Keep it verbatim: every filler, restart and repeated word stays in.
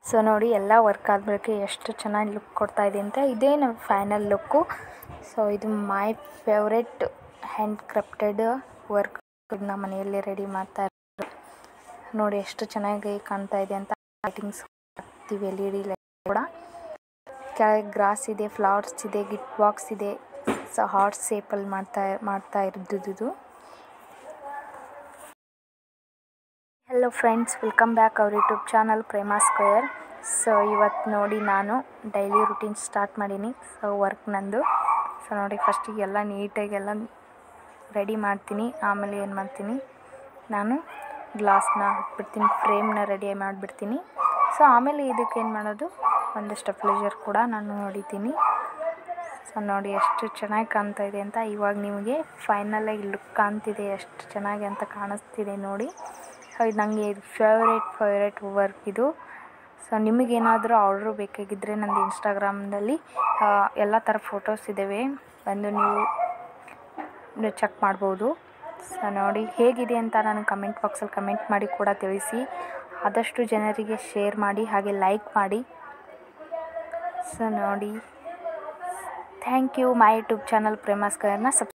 So ನೋಡಿ ಎಲ್ಲ work ಆದಮೇಲೆ ಎಷ್ಟು ಚೆನ್ನಾಗಿ ಲುಕ್ ಕೊಡ್ತಾ ಇದೆ ಅಂತ. ಇದೇ ನಮ್ಮ ಫೈನಲ್ ಲುಕ್ಕು. ಸೊ ಇದು my favourite hand crafted work. ನಮ್ಮ ಮನೆಯಲ್ಲಿ ರೆಡಿ ಮಾಡ್ತಾ ಇರೋದು ನೋಡಿ ಎಷ್ಟು ಚೆನ್ನಾಗಿ ಕಾಣ್ತಾ ಇದೆ ಅಂತ. ಲೈಟಿಂಗ್ಸ್ ಹಾಕ್ತೀವಿ, ಎಲ್ ಇ ಡಿ ಲೈಟ್ ಕೂಡ. ಕೆಳಗೆ ಗ್ರಾಸ್ ಇದೆ, ಫ್ಲವರ್ಸ್ ಇದೆ, ಗಿಫ್ಟ್ ಬಾಕ್ಸ್ ಇದೆ. ಸೊ ಹಾರ್ಟ್ ಶೇಪಲ್ಲಿ ಮಾಡ್ತಾ ಮಾಡ್ತಾ ಇರೋದು. Hello friends, welcome back our YouTube channel Prema square. So ಇವತ್ತು ನೋಡಿ ನಾನು ಡೈಲಿ ರುಟೀನ್ ಸ್ಟಾರ್ಟ್ ಮಾಡೀನಿ. ಸೊ ವರ್ಕ್ ನಂದು. ಸೊ ನೋಡಿ ಫಸ್ಟಿಗೆ ಎಲ್ಲ ನೀಟಾಗೆಲ್ಲ ರೆಡಿ ಮಾಡ್ತೀನಿ. ಆಮೇಲೆ ಏನು ಮಾಡ್ತೀನಿ, ನಾನು ಗ್ಲಾಸ್ನ ಹಾಕ್ಬಿಡ್ತೀನಿ, ಫ್ರೇಮ್ನ ರೆಡಿ ಮಾಡಿಬಿಡ್ತೀನಿ. ಸೊ ಆಮೇಲೆ ಇದಕ್ಕೆ ಏನು ಮಾಡೋದು, ಒಂದಷ್ಟು ಪ್ಲೇಜರ್ ಕೂಡ ನಾನು ಹೊಡಿತೀನಿ. ಸೊ ನೋಡಿ ಎಷ್ಟು ಚೆನ್ನಾಗಿ ಕಾಣ್ತಾ ಇದೆ ಅಂತ. ಇವಾಗ ನಿಮಗೆ ಫೈನಲಾಗಿ ಲುಕ್ ಕಾಣ್ತಿದೆ ಎಷ್ಟು ಚೆನ್ನಾಗಿ ಅಂತ ಕಾಣಿಸ್ತಿದೆ ನೋಡಿ. ಇದು ನನಗೆ ಫೇವ್ರೇಟ್ ಫೇವ್ರೇಟ್ ವರ್ಕ್ ಇದು. ಸೊ ನಿಮಗೇನಾದರೂ ಆರ್ಡ್ರು ಬೇಕಾಗಿದ್ದರೆ ನಂದು ಇನ್ಸ್ಟಾಗ್ರಾಮ್ನಲ್ಲಿ ಎಲ್ಲ ಥರ ಫೋಟೋಸ್ ಇದ್ದಾವೆ, ಬಂದು ನೀವು ಚೆಕ್ ಮಾಡ್ಬೋದು. ಸೊ ನೋಡಿ ಹೇಗಿದೆ ಅಂತ ನನಗೆ ಕಮೆಂಟ್ ಬಾಕ್ಸಲ್ಲಿ ಕಮೆಂಟ್ ಮಾಡಿ ಕೂಡ ತಿಳಿಸಿ. ಆದಷ್ಟು ಜನರಿಗೆ ಶೇರ್ ಮಾಡಿ, ಹಾಗೆ ಲೈಕ್ ಮಾಡಿ. ಸೊ ನೋಡಿ, thank you. My YouTube channel Prema ಸ್ಕ್ವೇರ್ನ ಸಬ್